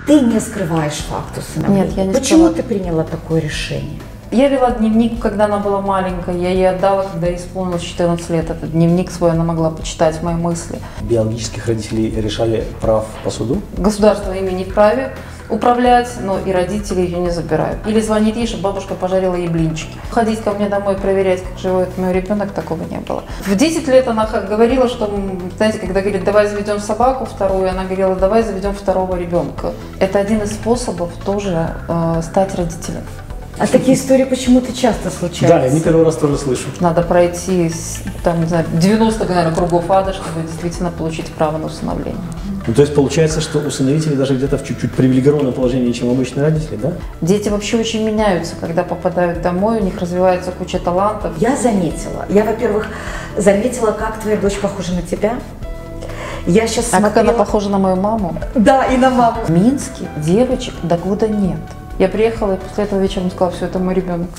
Ты не скрываешь факт усыновления. Нет, я не Почему скрываю. ты приняла такое решение? Я вела дневник, когда она была маленькая. Я ей отдала, когда ей исполнилось 14 лет. Этот дневник свой она могла почитать, мои мысли. Биологических родителей решали прав по суду? Государство ими не вправе управлять, но и родители ее не забирают. Или звонит ей, чтобы бабушка пожарила ей блинчики. Ходить ко мне домой, проверять, как живет мой ребенок, такого не было. В 10 лет она говорила, что, знаете, когда говорит, давай заведем собаку вторую, она говорила, давай заведем второго ребенка. Это один из способов тоже стать родителем. А такие истории почему-то часто случаются. Да, я не первый раз тоже слышу. Надо пройти, там, не знаю, 90, наверное, кругов ада, чтобы действительно получить право на усыновление. Ну, то есть получается, что усыновители даже где-то в чуть-чуть привилегированном положении, чем обычные родители, да? Дети вообще очень меняются, когда попадают домой, у них развивается куча талантов. Я, во-первых, заметила, как твоя дочь похожа на тебя. Я сейчас А смотрела... как она похожа на мою маму? Да, и на маму. В Минске девочек до года нет. Я приехала и после этого вечером сказала, все, это мой ребенок.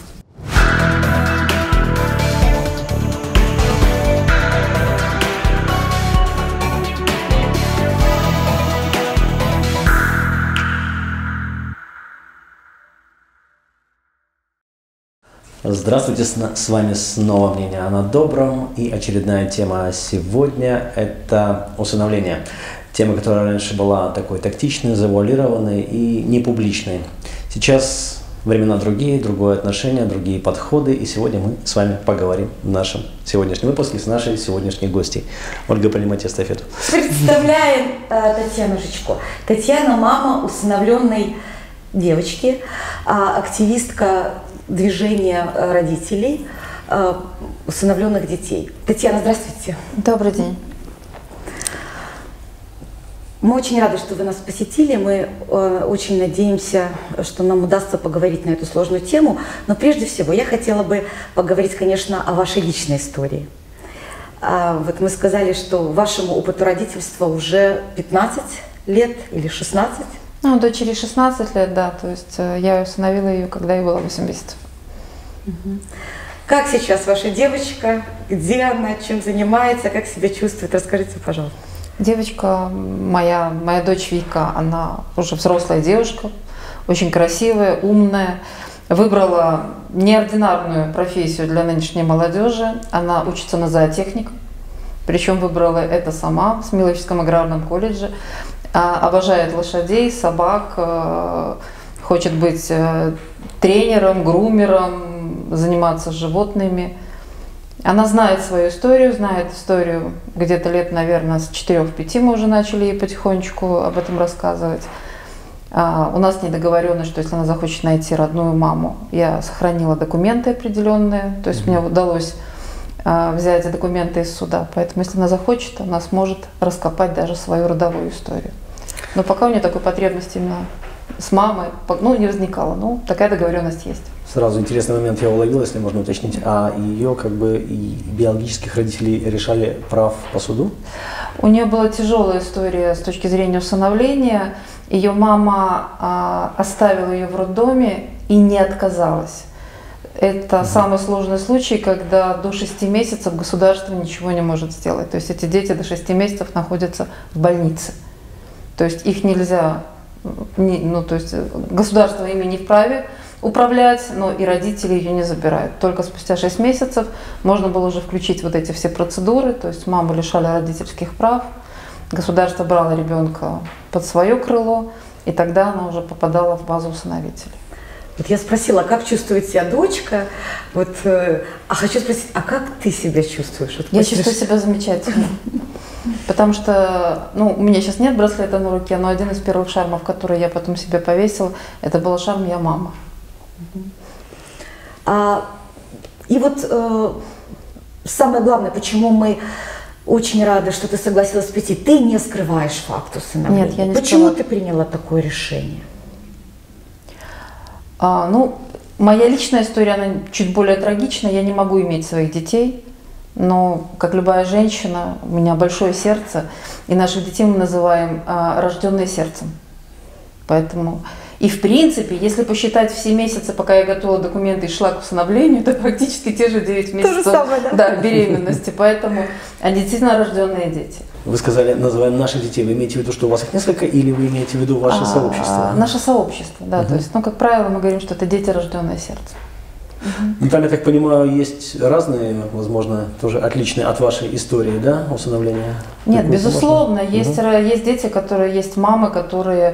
Здравствуйте, с вами снова «Мнение о добром», и очередная тема сегодня – это усыновление. Тема, которая раньше была такой тактичной, завуалированной и непубличной. Сейчас времена другие, другое отношение, другие подходы, и сегодня мы с вами поговорим в нашем сегодняшнем выпуске с нашей сегодняшней гостьей. Ольга, принимайте эстафету. Представляем Татьяну Жичко. Татьяна – мама усыновленной девочки, активистка движения родителей усыновленных детей. Татьяна, здравствуйте. Добрый день. Мы очень рады, что вы нас посетили. Мы очень надеемся, что нам удастся поговорить на эту сложную тему. Но прежде всего я хотела бы поговорить, конечно, о вашей личной истории. Вот мы сказали, что вашему опыту родительства уже 15 лет или 16. Ну, дочери 16 лет, да, то есть я усыновила ее, когда ей было 8 месяцев. Как сейчас ваша девочка? Где она? Чем занимается? Как себя чувствует? Расскажите, пожалуйста. Девочка, моя дочь Вика, она уже взрослая девушка, очень красивая, умная. Выбрала неординарную профессию для нынешней молодежи. Она учится на зоотехника, причем выбрала это сама в Смиловическом аграрном колледже. Обожает лошадей, собак, хочет быть тренером, грумером, заниматься с животными. Она знает свою историю, знает историю где-то лет, наверное, с 4-5 мы уже начали ей потихонечку об этом рассказывать. У нас недоговоренность, что если она захочет найти родную маму, я сохранила документы определенные, то есть мне удалось взять документы из суда, поэтому если она захочет, она сможет раскопать даже свою родовую историю. Но пока у нее такой потребности именно с мамой, не возникало, но такая договоренность есть. Сразу интересный момент я уловил, если можно уточнить. А ее и биологических родителей решали прав по суду? У нее была тяжелая история с точки зрения усыновления. Ее мама оставила ее в роддоме и не отказалась. Это самый сложный случай, когда до 6 месяцев государство ничего не может сделать. То есть эти дети до 6 месяцев находятся в больнице. То есть их нельзя, то есть государство ими не вправе управлять, но и родители ее не забирают. Только спустя 6 месяцев можно было уже включить вот эти все процедуры, то есть маму лишали родительских прав, государство брало ребенка под свое крыло, и тогда она уже попадала в базу усыновителей. Вот я спросила, как чувствует себя дочка, а хочу спросить, а как ты себя чувствуешь? Я чувствую себя замечательно, потому что, у меня сейчас нет браслета на руке, но один из первых шармов, который я потом себе повесила, это был шарм «Я мама». Самое главное, почему мы очень рады, что ты согласилась прийти, ты не скрываешь факт усыновления. Нет, я не Почему скрываю. ты приняла такое решение? Моя личная история, она чуть более трагичная. Я не могу иметь своих детей, но, как любая женщина, у меня большое сердце, и наших детей мы называем рожденные сердцем. Поэтому И в принципе, если посчитать все месяцы, пока я готовила документы и шла к усыновлению, это практически те же 9 месяцев То же самое, да? Да, беременности. Поэтому они действительно рожденные дети. Вы сказали, называем наших детей. Вы имеете в виду, что у вас их несколько, или вы имеете в виду ваше сообщество? Наше сообщество, да. То есть, как правило, мы говорим, что это дети, рожденные сердцем. Ну, там, я так понимаю, есть разные, возможно, тоже отличные от вашей истории, да, усыновления? Нет, Такое безусловно, можно? есть дети, которые, есть мамы, которые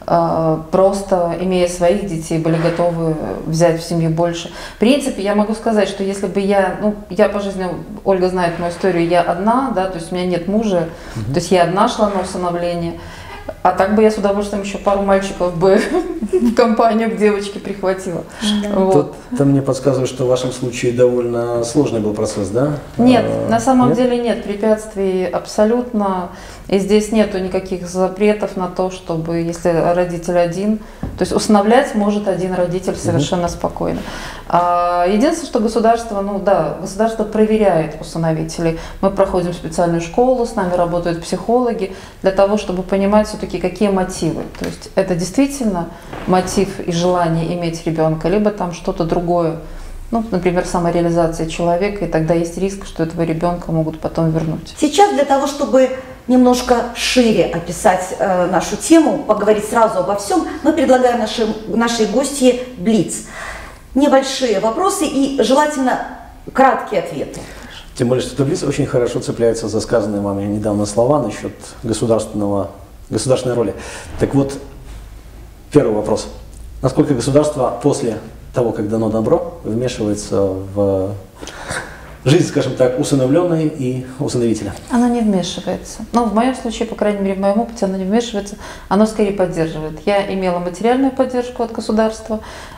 просто, имея своих детей, были готовы взять в семью больше. В принципе, я могу сказать, что если бы я по жизни, Ольга знает мою историю, я одна, да, то есть у меня нет мужа, то есть я одна шла на усыновление. А так бы я с удовольствием еще пару мальчиков бы в компанию к девочке прихватила. Вот. Тут мне подсказывает, что в вашем случае довольно сложный был процесс, да? Нет, на самом деле нет препятствий абсолютно. И здесь нету никаких запретов на то, чтобы, если родитель один, то есть усыновлять может один родитель совершенно спокойно. Единственное, что государство, государство проверяет усыновителей. Мы проходим специальную школу, с нами работают психологи для того, чтобы понимать все-таки, какие мотивы. То есть это действительно мотив и желание иметь ребенка, либо там что-то другое. Например, самореализация человека, и тогда есть риск, что этого ребенка могут потом вернуть. Сейчас для того, чтобы немножко шире описать нашу тему, поговорить сразу обо всем, мы предлагаем нашей гостье блиц. Небольшие вопросы и желательно краткие ответы. Тем более, что блиц очень хорошо цепляется за сказанные вами недавно слова насчет государственной роли. Так вот, первый вопрос. Насколько государство после того, как дано добро, вмешивается в жизнь, скажем так, усыновленной и усыновителя? Оно не вмешивается. В моем случае, по крайней мере, в моем опыте, оно не вмешивается, оно скорее поддерживает. Я имела материальную поддержку от государства,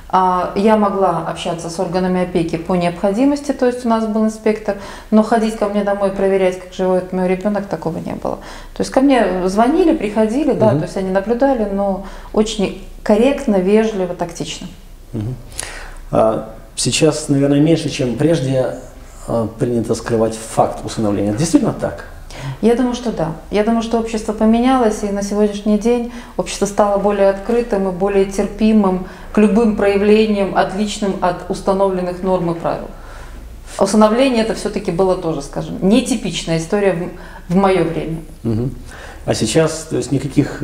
я могла общаться с органами опеки по необходимости, то есть у нас был инспектор, но ходить ко мне домой, проверять, как живет мой ребенок, такого не было. То есть ко мне звонили, приходили, да, то есть они наблюдали, но очень корректно, вежливо, тактично. Сейчас, наверное, меньше, чем прежде, принято скрывать факт усыновления. Действительно так? Я думаю, что да. Я думаю, что общество поменялось, и на сегодняшний день общество стало более открытым и более терпимым к любым проявлениям, отличным от установленных норм и правил. Усыновление это все-таки было тоже, скажем, нетипичная история в мое время. А сейчас, то есть никаких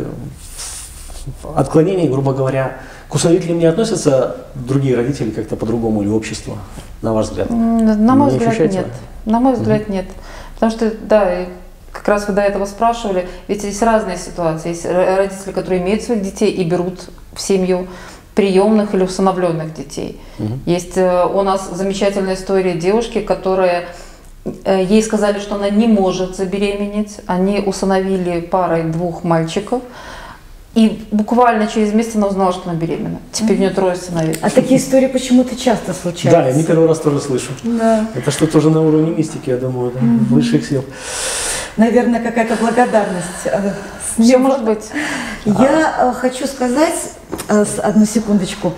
отклонений, грубо говоря, к усыновителям не относятся другие родители как-то по-другому или общество, на ваш взгляд? На мой взгляд, нет. На мой взгляд, нет. Потому что, да, как раз вы до этого спрашивали, ведь есть разные ситуации. Есть родители, которые имеют своих детей и берут в семью приемных или усыновленных детей. Есть у нас замечательная история девушки, которая, ей сказали, что она не может забеременеть. Они усыновили парой 2 мальчиков. И буквально через месяц она узнала, что она беременна. Теперь у нее 3 сыновей. А такие истории почему-то часто случаются. Да, я не первый раз тоже слышу. Да. Это что-то уже на уровне мистики, я думаю, да, высших сил. Наверное, какая-то благодарность. Все может быть. Я хочу сказать, одну секундочку,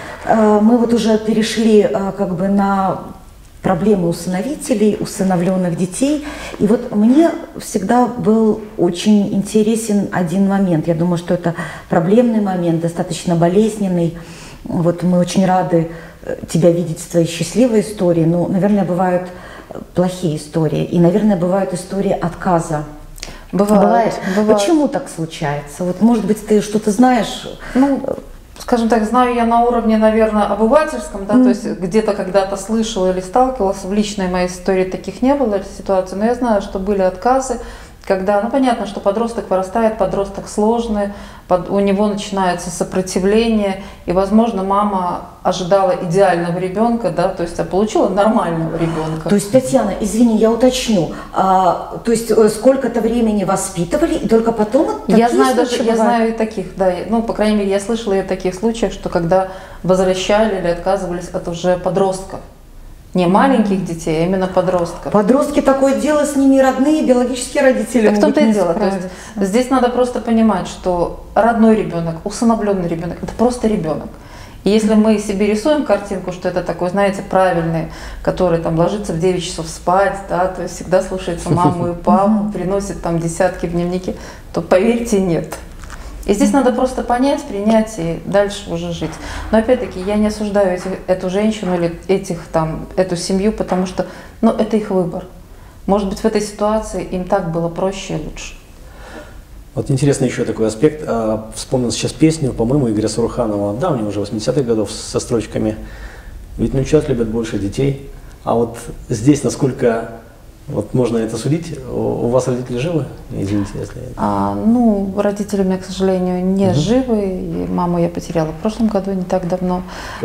мы вот уже перешли как бы на проблемы усыновителей, усыновленных детей. И вот мне всегда был очень интересен один момент. Я думаю, что это проблемный момент, достаточно болезненный. Вот мы очень рады тебя видеть в твоей счастливой истории. Но, наверное, бывают плохие истории. И, наверное, бывают истории отказа. Бывает. Почему так случается? Вот, может быть, ты что-то знаешь? Скажем так, знаю я на уровне, наверное, обывательском, да, то есть где-то когда-то слышала или сталкивалась, в личной моей истории таких не было ситуаций, но я знаю, что были отказы, когда, понятно, что подросток вырастает, подросток сложный, у него начинается сопротивление, и, возможно, мама ожидала идеального ребенка, да, то есть получила нормального ребенка. То есть, Татьяна, извини, я уточню, то есть сколько-то времени воспитывали, и только потом я знаю и таких, да, по крайней мере, я слышала и о таких случаях, что когда возвращали или отказывались от уже подростков. Не маленьких детей, а именно подростков. Подростки такое дело, с ними родные, биологические родители. Так в том-то и дело. То есть здесь надо просто понимать, что родной ребенок, усыновленный ребенок, это просто ребенок. И если мы себе рисуем картинку, что это такой, знаете, правильный, который там ложится в 9 часов спать, да, то есть всегда слушается маму и папу, приносит там десятки в дневники, то поверьте, нет. И здесь надо просто понять, принять и дальше уже жить. Но опять-таки я не осуждаю эту женщину или эту семью, потому что это их выбор. Может быть, в этой ситуации им так было проще и лучше. Вот интересный еще такой аспект. Вспомнил сейчас песню, по-моему, Игоря Саруханова, давнего уже 80-х годов, со строчками «Ведь внучат любят больше детей». А вот здесь, насколько можно это судить, у вас родители живы? Извините, если... Родители у меня, к сожалению, не живы. И маму я потеряла в прошлом году, не так давно.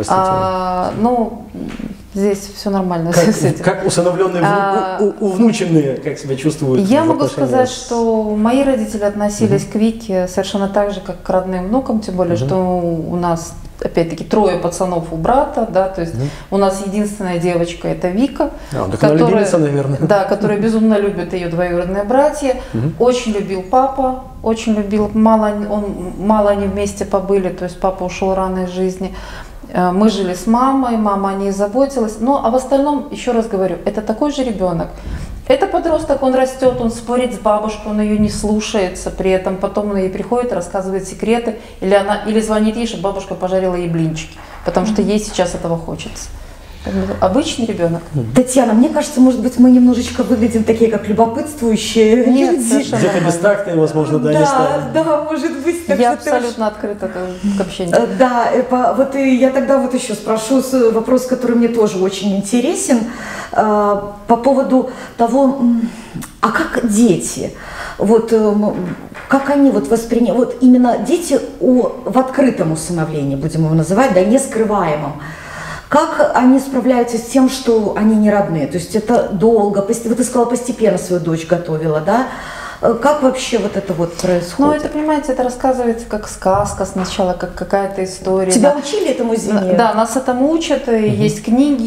Здесь все нормально с этим. Как усыновленные, увнученные, как себя чувствуют? Я могу сказать, что мои родители относились к Вике совершенно так же, как к родным внукам, тем более, что у нас, опять-таки, 3 пацанов у брата, да, то есть у нас единственная девочка – это Вика, которая безумно любит ее двоюродные братья, очень любил папа, очень любил, мало они вместе побыли, то есть папа ушел рано из жизни. Мы жили с мамой, мама о ней заботилась. А в остальном, еще раз говорю, это такой же ребенок. Это подросток, он растет, он спорит с бабушкой, он ее не слушается, при этом потом он ей приходит, рассказывает секреты, или звонит ей, чтобы бабушка пожарила ей блинчики, потому что ей сейчас этого хочется. Обычный ребенок. Татьяна, мне кажется, может быть, мы немножечко выглядим такие, как любопытствующие люди. Где-то бестактные, возможно, не ставим. Да, может быть. Я абсолютно открыта к общению. Да, я тогда еще спрошу вопрос, который мне тоже очень интересен, по поводу того, а как дети? Как они воспринимают, именно дети в открытом усыновлении, будем его называть, да, не скрываемом. Как они справляются с тем, что они не родные? То есть это долго, ты сказала, постепенно свою дочь готовила, да? Как вообще это происходит? Это, понимаете, это рассказывается как сказка сначала, как какая-то история. Тебя учили этому, извини? Да, нас этому учат, и есть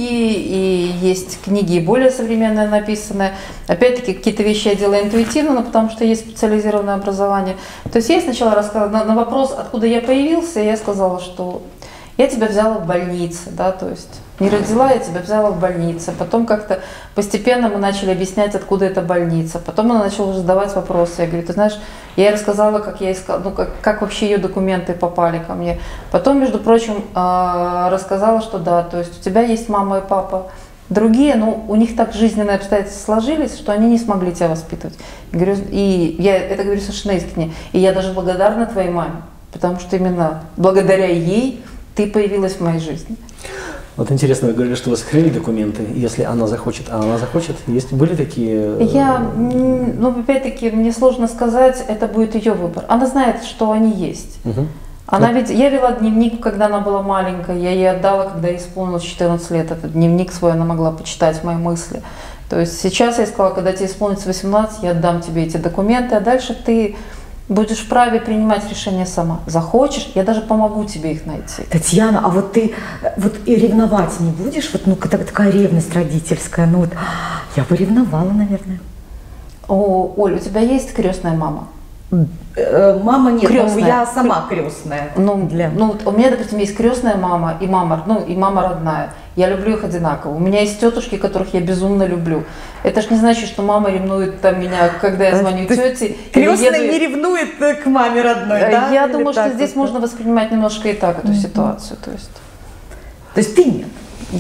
книги более современные написанные. Опять-таки, какие-то вещи я делаю интуитивно, потому что есть специализированное образование. То есть я сначала рассказывала на вопрос, откуда я появился, я сказала, что я тебя взяла в больнице, да, то есть не родила, я тебя взяла в больнице. Потом как-то постепенно мы начали объяснять, откуда эта больница. Потом она начала уже задавать вопросы. Я говорю, ты знаешь, я ей рассказала, как я искала, как вообще ее документы попали ко мне. Потом, между прочим, рассказала, что да, то есть у тебя есть мама и папа. Другие, у них так жизненные обстоятельства сложились, что они не смогли тебя воспитывать. И я это говорю совершенно искренне. И я даже благодарна твоей маме, потому что именно благодаря ей ты появилась в моей жизни. Вот интересно, вы говорили, что вы сохранили документы, если она захочет, были такие? Опять-таки, мне сложно сказать, это будет ее выбор. Она знает, что они есть. Я вела дневник, когда она была маленькая, я ей отдала, когда ей исполнилось 14 лет. Этот дневник свой она могла почитать, мои мысли. То есть сейчас я сказала, когда тебе исполнится 18, я отдам тебе эти документы, а дальше ты будешь вправе принимать решение сама. Захочешь, я даже помогу тебе их найти. Татьяна, а ты и ревновать не будешь? Такая ревность родительская. Я бы ревновала, наверное. Оль, у тебя есть крестная мама? Мама нет, крестная. Я сама крестная. У меня, допустим, есть крестная мама и мама родная. Я люблю их одинаково. У меня есть тетушки, которых я безумно люблю. Это ж не значит, что мама ревнует меня, когда я звоню тете. Крестная не ревнует к маме родной, да? Я думаю, что здесь можно воспринимать немножко и так эту ситуацию. То есть ты нет?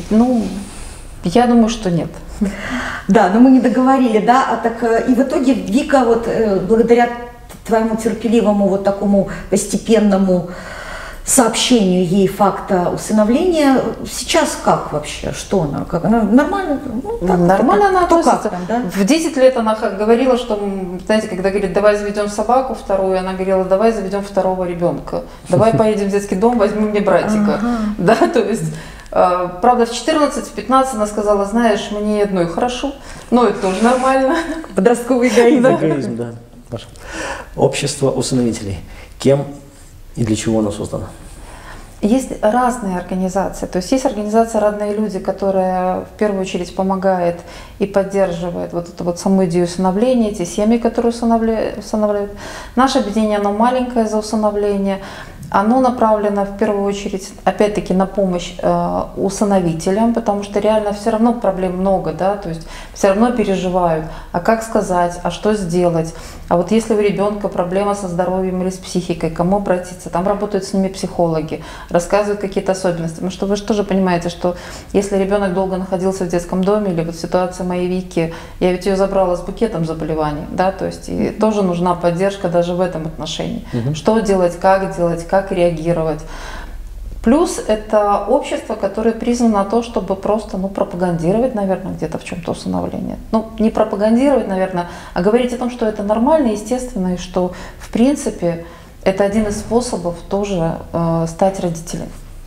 Я думаю, что нет. Да, но мы не договорили, да? И в итоге Вика благодаря твоему терпеливому такому постепенному сообщению ей факта усыновления, сейчас как вообще? Что она? Как она? Нормально? Нормально она относится. Да? В 10 лет она говорила, что, знаете, когда говорит, давай заведем собаку вторую, она говорила, давай заведем второго ребенка. Давай поедем в детский дом, возьмем мне братика. Да, то есть... Правда, в 14-15 она сказала, знаешь, мне одной хорошо, но это тоже нормально. Подростковый эгоизм. Эгоизм, да. Общество усыновителей. Кем и для чего оно создано? Есть разные организации. То есть есть организация «Родные люди», которая в первую очередь помогает и поддерживает эту саму идею усыновления, эти семьи, которые усыновляют. Наше объединение, оно маленькое за усыновление. Оно направлено в первую очередь, опять-таки, на помощь усыновителям, потому что реально все равно проблем много, да, то есть все равно переживают, а как сказать, а что сделать, А вот если у ребенка проблема со здоровьем или с психикой, к кому обратиться? Там работают с ними психологи, рассказывают какие-то особенности. Потому что вы же тоже понимаете, что если ребенок долго находился в детском доме, или вот ситуация моей Вики, я ведь ее забрала с букетом заболеваний, да, то есть и тоже нужна поддержка даже в этом отношении. Что делать, как реагировать. Плюс это общество, которое призвано на то, чтобы просто пропагандировать, наверное, где-то в чем-то усыновление. Ну, не пропагандировать, наверное, а говорить о том, что это нормально, естественно, и что, в принципе, это один из способов тоже стать родителем.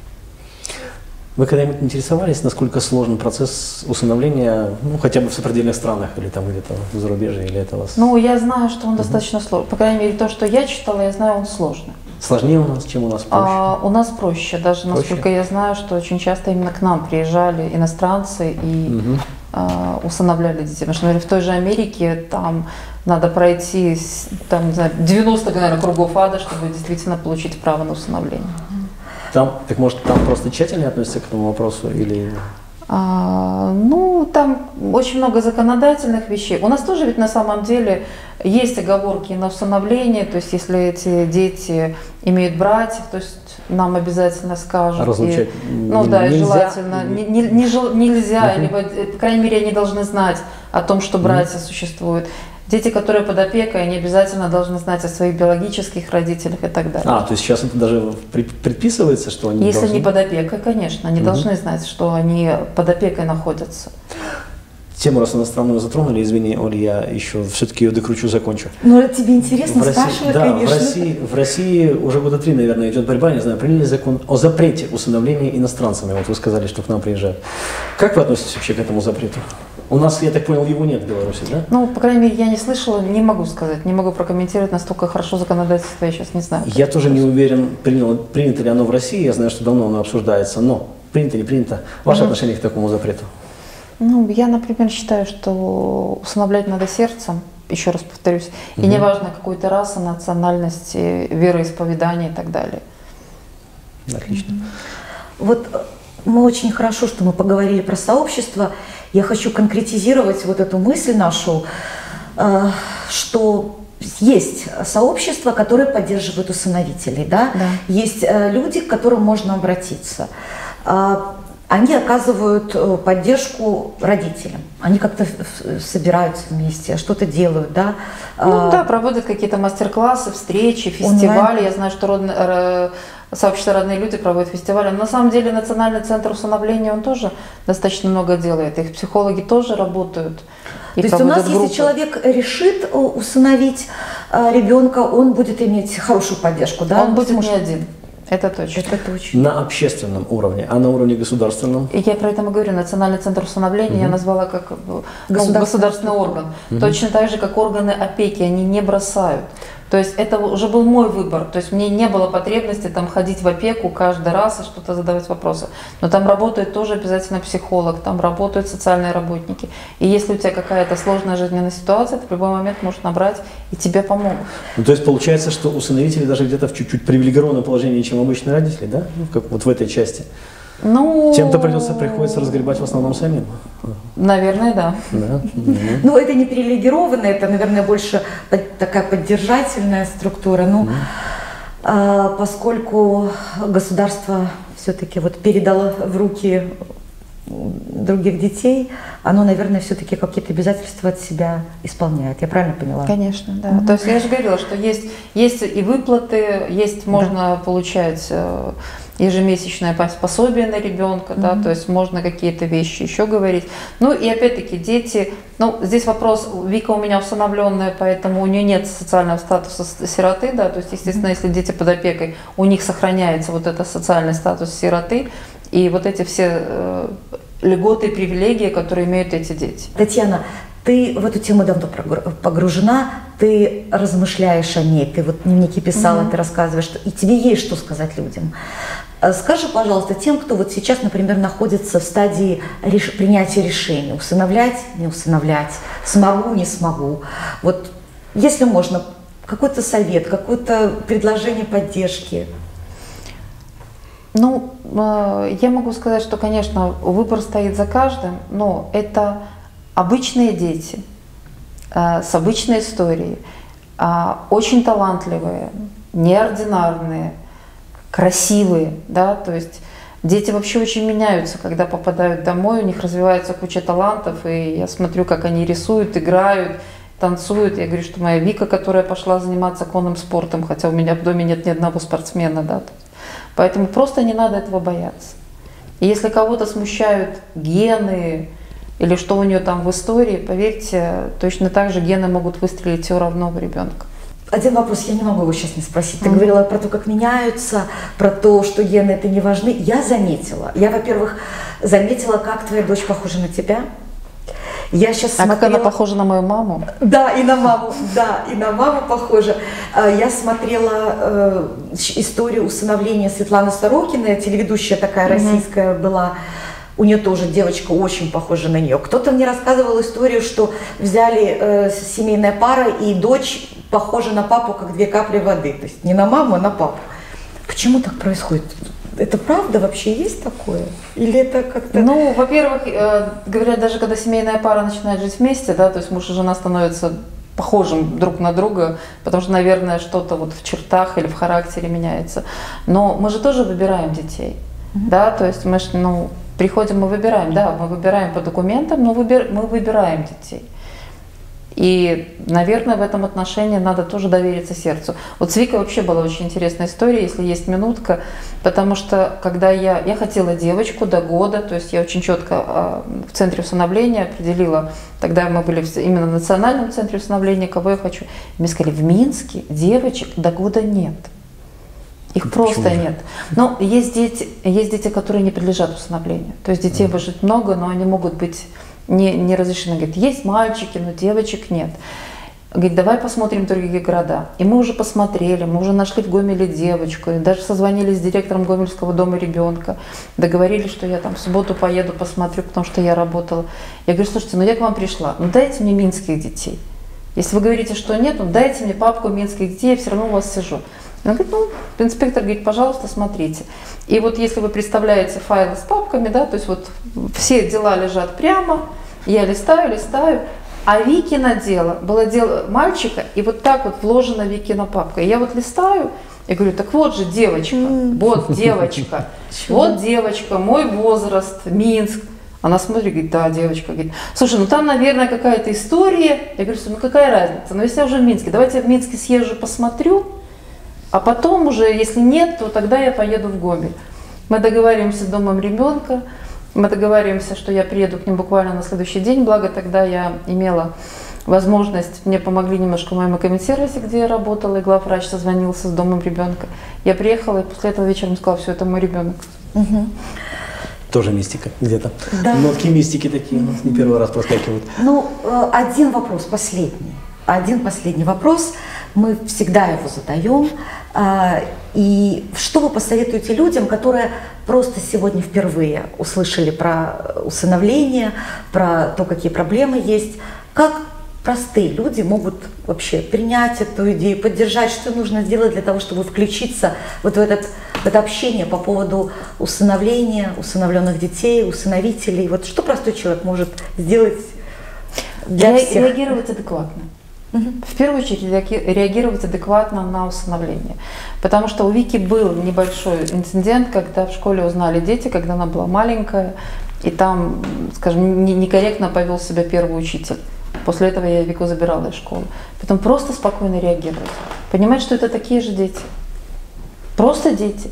Вы когда-нибудь интересовались, насколько сложен процесс усыновления, ну, хотя бы в сопредельных странах, или там где-то в зарубежье, или это у вас? Ну, я знаю, что он достаточно сложный. По крайней мере, то, что я читала, я знаю, он сложный. Сложнее у нас, чем у нас проще? У нас проще. Даже, насколько я знаю, что очень часто именно к нам приезжали иностранцы и усыновляли детей. Потому что, например, в той же Америке там надо пройти там, не знаю, 90, наверное, кругов ада, чтобы действительно получить право на усыновление. Так может, там просто тщательнее относятся к этому вопросу или… Ну, там очень много законодательных вещей. У нас тоже ведь на самом деле есть оговорки на усыновление, то есть если эти дети имеют братьев, то есть нам обязательно скажут. Разлучать да, и желательно. Нельзя, Угу. либо, по крайней мере, они должны знать о том, что братья существуют. Дети, которые под опекой, они обязательно должны знать о своих биологических родителях и так далее. То есть сейчас это даже предписывается, что они Если должны… не под опекой, конечно, они должны знать, что они под опекой находятся. Тему, раз иностранную затронули, извини, Оль, я еще все-таки ее докручу, закончу. Ну, тебе интересно, спрашивай, конечно. В России уже года 3, наверное, идет борьба, не знаю, приняли закон о запрете усыновления иностранцами. Вот вы сказали, что к нам приезжают. Как вы относитесь вообще к этому запрету? У нас, я так понял, его нет в Беларуси, да? Ну, по крайней мере, я не слышала, не могу сказать, не могу прокомментировать, настолько хорошо законодательство, я сейчас не знаю. Я тоже не уверен, принято ли оно в России, я знаю, что давно оно обсуждается, но принято, не принято. Ваше отношение к такому запрету? Ну, я, например, считаю, что усыновлять надо сердцем, еще раз повторюсь, и неважно какой ты расы, национальности, вероисповедания и так далее. Отлично. Вот мы очень хорошо, что мы поговорили про сообщество. Я хочу конкретизировать вот эту мысль нашу, что есть сообщества, которые поддерживают усыновителей, да? Есть люди, к которым можно обратиться. Они оказывают поддержку родителям. Они как-то собираются вместе, что-то делают, да? Ну да, проводят какие-то мастер-классы, встречи, фестивали. Я знаю, что сообщество «Родные люди» проводят фестивали. Но на самом деле Национальный центр усыновления, он тоже достаточно много делает. Их психологи тоже работают. То есть у нас, если человек решит усыновить ребенка, он будет иметь хорошую поддержку, да? Он будет не один. Это точно. Это точно. На общественном уровне, а на уровне государственном? Я про это и говорю. Национальный центр усыновления я назвала как государственный орган. Точно так же, как органы опеки, они не бросают. То есть это уже был мой выбор. То есть мне не было потребности там ходить в опеку каждый раз и что-то задавать вопросы. Но там работает тоже обязательно психолог, там работают социальные работники. И если у тебя какая-то сложная жизненная ситуация, ты в любой момент можешь набрать, и тебе помогут. Ну, то есть получается, что усыновители даже где-то в чуть-чуть привилегированном положении, чем обычные родители, да? Как вот в этой части. Ну, Тем-то приходится разгребать в основном самим. Наверное, да. Ну, это не привилегированно, это, наверное, больше такая поддержательная структура. Ну, поскольку государство все-таки вот передало в руки других детей, оно, наверное, все-таки какие-то обязательства от себя исполняет. Я правильно поняла? Конечно, да. То есть я же говорила, что есть и выплаты, можно получать ежемесячное пособие на ребенка, да, то есть можно какие-то вещи еще говорить. Ну и опять-таки дети, здесь вопрос, Вика у меня усыновленная, поэтому у нее нет социального статуса сироты, да, то есть, естественно, если дети под опекой, у них сохраняется вот этот социальный статус сироты, и вот эти все льготы и привилегии, которые имеют эти дети. Татьяна, ты в эту тему давно погружена, ты размышляешь о ней, ты вот дневники писала, ты рассказываешь, и тебе есть что сказать людям. Скажи, пожалуйста, тем, кто вот сейчас, например, находится в стадии принятия решения, усыновлять, не усыновлять, смогу, не смогу. Вот, если можно, какой-то совет, какое-то предложение поддержки. Ну, я могу сказать, что, конечно, выбор стоит за каждым, но это обычные дети с обычной историей. очень талантливые, неординарные, красивые, да, то есть дети вообще очень меняются, когда попадают домой, у них развивается куча талантов, и я смотрю, как они рисуют, играют, танцуют. Я говорю, что моя Вика, которая пошла заниматься конным спортом, хотя у меня в доме нет ни одного спортсмена, да, поэтому просто не надо этого бояться. И если кого-то смущают гены или что у нее там в истории, поверьте, точно так же гены могут выстрелить все равно в ребенка. Один вопрос, я не могу его сейчас не спросить. Ты говорила про то, как меняются, про то, что гены это не важны. Я, во-первых, заметила, как твоя дочь похожа на тебя. Я сейчас смотрела... как она похожа на мою маму? Да, и на маму похожа. Я смотрела историю усыновления Светланы Сорокиной, телеведущая такая российская была. У нее тоже девочка очень похожа на нее. Кто-то мне рассказывал историю, что взяли семейная пара, и дочь похожа на папу, как 2 капли воды. То есть не на маму, а на папу. Почему так происходит? Это правда вообще есть такое? Или это как-то... Ну, во-первых, говорят, даже когда семейная пара начинает жить вместе, да, то есть муж и жена становятся похожим друг на друга, потому что, наверное, что-то вот в чертах или в характере меняется. Но мы же тоже выбираем детей, да, то есть мы же, приходим, мы выбираем, да, мы выбираем по документам, но мы выбираем детей. И, наверное, в этом отношении надо тоже довериться сердцу. Вот с Викой вообще была очень интересная история, если есть потому что когда я хотела девочку до года, то есть я очень четко в центре усыновления определила, тогда мы были именно в национальном центре усыновления, кого я хочу. И мне сказали, в Минске девочек до года нет. Их просто нет. Но есть дети, которые не подлежат усыновлению. То есть детей может быть много, но они могут быть не разрешены. Говорит, есть мальчики, но девочек нет. Говорит, давай посмотрим другие города. И мы уже посмотрели, мы уже нашли в Гомеле девочку, и даже созвонились с директором Гомельского дома ребенка, договорились, что я там в субботу поеду, посмотрю, потому что я работала. Я говорю, слушайте, я к вам пришла, дайте мне минских детей. Если вы говорите, что нет, дайте мне папку минских детей, я все равно у вас сижу. Она говорит, инспектор говорит, пожалуйста, смотрите. И вот если вы представляете файлы с папками, да, то есть вот все дела лежат прямо, я листаю, а Викино дело было дело мальчика, и вот так вот вложена Викина папка. И я вот листаю, и говорю, так вот же девочка, вот девочка, мой возраст, Минск. Она смотрит, говорит, да, девочка, говорит, слушай, там, наверное, какая-то история. Я говорю, какая разница, если я уже в Минске, давайте я в Минске съезжу, посмотрю. А потом уже, если нет, то тогда я поеду в Гомель. Мы договариваемся с домом ребенка, мы договариваемся, что я приеду к ним буквально на следующий день, благо тогда я имела возможность, мне помогли немножко в моем эконом-сервисе, где я работала, и главврач созвонился с домом ребенка. Я приехала, и после этого вечером сказала, все, это мой ребенок. Тоже мистика где-то. Да. Нотки мистики такие, не первый раз проскакивают. Один вопрос, последний вопрос. Мы всегда его задаем. И что вы посоветуете людям, которые просто сегодня впервые услышали про усыновление, про то, какие проблемы есть? Как простые люди могут вообще принять эту идею, поддержать, что нужно сделать для того, чтобы включиться вот в это общение по поводу усыновления, усыновленных детей, усыновителей? Вот что простой человек может сделать для всех? Реагировать адекватно. В первую очередь реагировать адекватно на усыновление. Потому что у Вики был небольшой инцидент, когда в школе узнали дети, когда она была маленькая, и там, скажем, некорректно повел себя первый учитель. После этого я Вику забирала из школы. Поэтому просто спокойно реагировать. Понимать, что это такие же дети. Просто дети.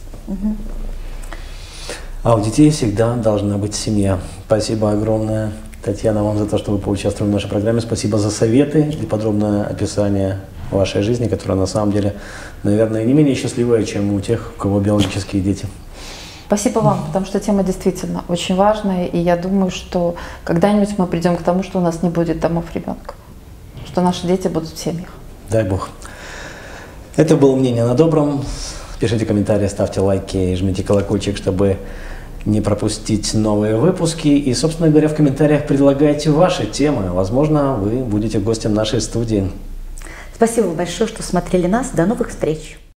А у детей всегда должна быть семья. Спасибо огромное, Татьяна, вам за то, что вы поучаствовали в нашей программе. Спасибо за советы и подробное описание вашей жизни, которая на самом деле, наверное, не менее счастливая, чем у тех, у кого биологические дети. Спасибо вам, потому что тема действительно очень важная, и я думаю, что когда-нибудь мы придем к тому, что у нас не будет домов ребенка, что наши дети будут в семьях. Дай Бог. Это было «Мнение на добром». Пишите комментарии, ставьте лайки и жмите колокольчик, чтобы не пропустить новые выпуски. И, собственно говоря, в комментариях предлагайте ваши темы. Возможно, вы будете гостем нашей студии. Спасибо большое, что смотрели нас. До новых встреч!